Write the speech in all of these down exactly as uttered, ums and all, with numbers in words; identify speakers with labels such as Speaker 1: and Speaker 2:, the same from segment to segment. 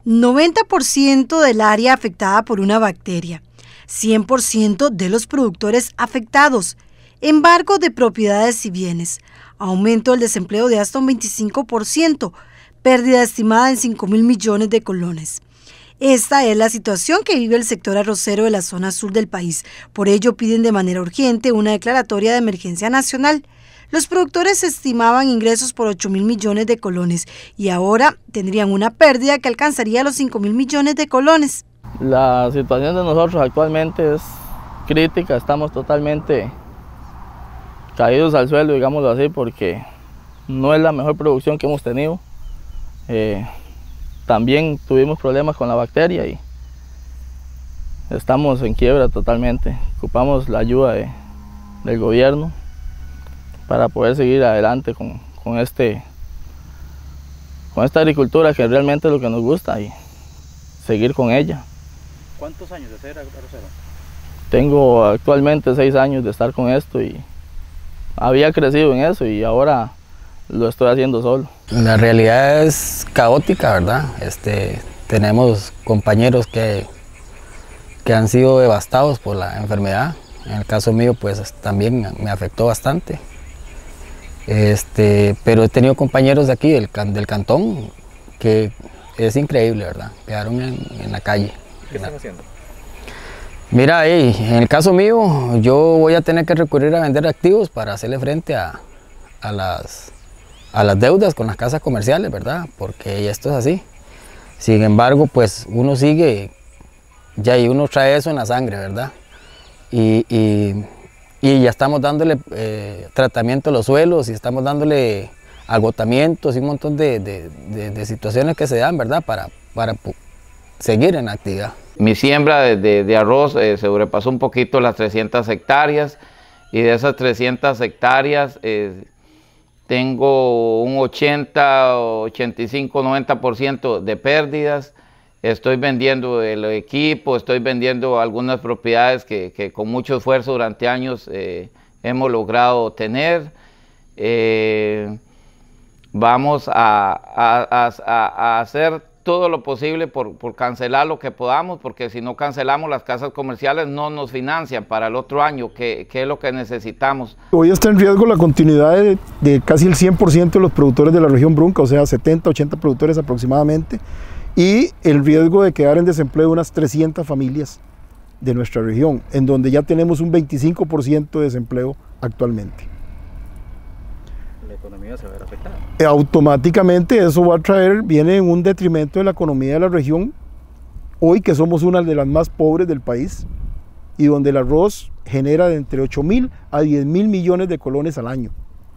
Speaker 1: noventa por ciento del área afectada por una bacteria, cien por ciento de los productores afectados, embargo de propiedades y bienes, aumento del desempleo de hasta un veinticinco por ciento, pérdida estimada en cinco mil millones de colones. Esta es la situación que vive el sector arrocero de la zona sur del país. Por ello piden de manera urgente una declaratoria de emergencia nacional. Los productores estimaban ingresos por ocho mil millones de colones y ahora tendrían una pérdida que alcanzaría los cinco mil millones de colones.
Speaker 2: La situación de nosotros actualmente es crítica, estamos totalmente caídos al suelo, digámoslo así, porque no es la mejor producción que hemos tenido. Eh, también tuvimos problemas con la bacteria y estamos en quiebra totalmente. Ocupamos la ayuda de, del gobierno para poder seguir adelante con, con, este, con esta agricultura que realmente es lo que nos gusta y seguir con ella.
Speaker 3: ¿Cuántos años de ser arrocero?
Speaker 2: Tengo actualmente seis años de estar con esto y había crecido en eso y ahora lo estoy haciendo solo.
Speaker 4: La realidad es caótica, ¿verdad? Este, tenemos compañeros que, que han sido devastados por la enfermedad. En el caso mío, pues también me afectó bastante. Este, pero he tenido compañeros de aquí, del, del cantón, que es increíble, ¿verdad? Quedaron en, en la calle.
Speaker 3: ¿Qué están haciendo?
Speaker 4: Mira, hey, en el caso mío, yo voy a tener que recurrir a vender activos para hacerle frente a, a, las, a las deudas con las casas comerciales, ¿verdad? Porque esto es así. Sin embargo, pues uno sigue, ya y uno trae eso en la sangre, ¿verdad? Y, y, y ya estamos dándole eh, tratamiento a los suelos y estamos dándole agotamientos y un montón de, de, de, de situaciones que se dan, ¿verdad? Para, para seguir en actividad.
Speaker 5: Mi siembra de, de, de arroz eh, sobrepasó un poquito las trescientas hectáreas y de esas trescientas hectáreas eh, tengo un ochenta, ochenta y cinco, noventa por ciento de pérdidas. Estoy vendiendo el equipo, estoy vendiendo algunas propiedades que, que con mucho esfuerzo durante años eh, hemos logrado tener. Eh, vamos a, a, a, a hacer todo lo posible por, por cancelar lo que podamos, porque si no cancelamos, las casas comerciales no nos financian para el otro año, que, que es lo que necesitamos.
Speaker 6: Hoy está en riesgo la continuidad de, de casi el cien por ciento de los productores de la región Brunca, o sea, setenta, ochenta productores aproximadamente, y el riesgo de quedar en desempleo de unas trescientas familias de nuestra región, en donde ya tenemos un veinticinco por ciento de desempleo actualmente.
Speaker 3: La economía se va a ver afectada.
Speaker 6: Automáticamente eso va a traer, viene en un detrimento de la economía de la región, hoy que somos una de las más pobres del país y donde el arroz genera de entre ocho mil a diez mil millones de colones al año.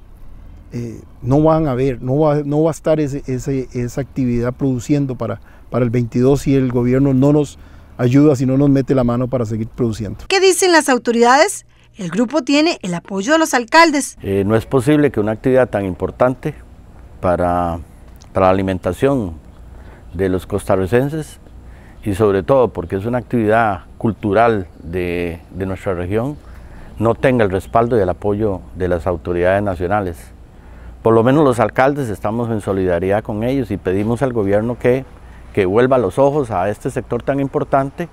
Speaker 6: Eh, no van a haber, no va, no va a estar ese, ese, esa actividad produciendo para, para el veintidós si el gobierno no nos ayuda, si no nos mete la mano para seguir produciendo.
Speaker 1: ¿Qué dicen las autoridades? El grupo tiene el apoyo de los alcaldes.
Speaker 7: Eh, no es posible que una actividad tan importante para, para la alimentación de los costarricenses y sobre todo porque es una actividad cultural de, de nuestra región, no tenga el respaldo y el apoyo de las autoridades nacionales. Por lo menos los alcaldes estamos en solidaridad con ellos y pedimos al gobierno que, que vuelva los ojos a este sector tan importante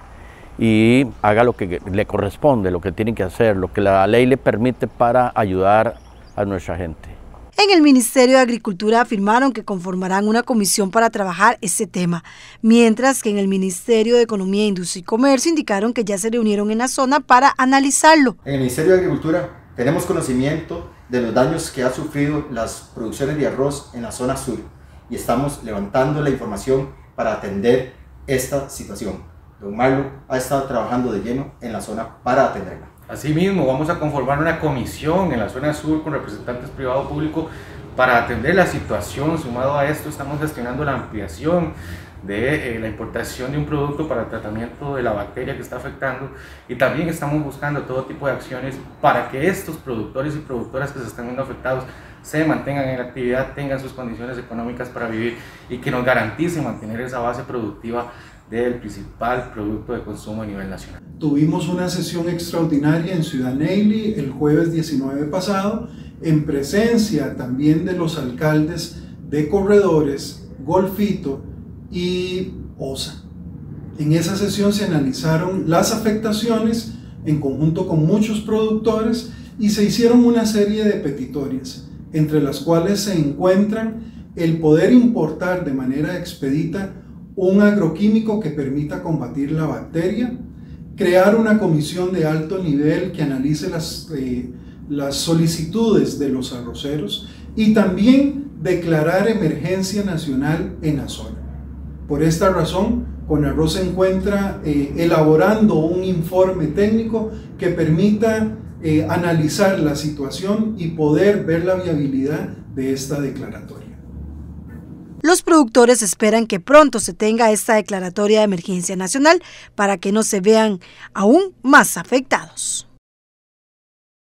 Speaker 7: y haga lo que le corresponde, lo que tiene que hacer, lo que la ley le permite para ayudar a nuestra gente.
Speaker 1: En el Ministerio de Agricultura afirmaron que conformarán una comisión para trabajar ese tema, mientras que en el Ministerio de Economía, Industria y Comercio indicaron que ya se reunieron en la zona para analizarlo.
Speaker 8: En el Ministerio de Agricultura tenemos conocimiento de los daños que ha sufrido las producciones de arroz en la zona sur y estamos levantando la información para atender esta situación. Don Marlo ha estado trabajando de lleno en la zona para atenderla.
Speaker 9: Asimismo, vamos a conformar una comisión en la zona sur con representantes privado público para atender la situación. Sumado a esto, estamos gestionando la ampliación de eh, la importación de un producto para el tratamiento de la bacteria que está afectando y también estamos buscando todo tipo de acciones para que estos productores y productoras que se están viendo afectados se mantengan en la actividad, tengan sus condiciones económicas para vivir y que nos garanticen mantener esa base productiva del principal producto de consumo a nivel nacional.
Speaker 10: Tuvimos una sesión extraordinaria en Ciudad Neily el jueves diecinueve pasado, en presencia también de los alcaldes de Corredores, Golfito y O S A. En esa sesión se analizaron las afectaciones en conjunto con muchos productores y se hicieron una serie de petitorias, entre las cuales se encuentran el poder importar de manera expedita un agroquímico que permita combatir la bacteria, crear una comisión de alto nivel que analice las, eh, las solicitudes de los arroceros y también declarar emergencia nacional en la zona. Por esta razón, Conarroz se encuentra eh, elaborando un informe técnico que permita eh, analizar la situación y poder ver la viabilidad de esta declaratoria.
Speaker 1: Los productores esperan que pronto se tenga esta declaratoria de emergencia nacional para que no se vean aún más afectados.